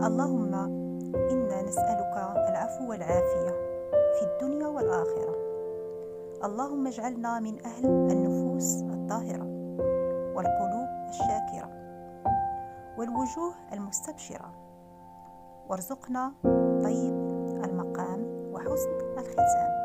اللهم إنا نسألك العفو والعافية في الدنيا والآخرة. اللهم اجعلنا من أهل النفوس الطاهرة والقلوب الشاكرة والوجوه المستبشرة، وارزقنا طيب المقام وحسن الختام.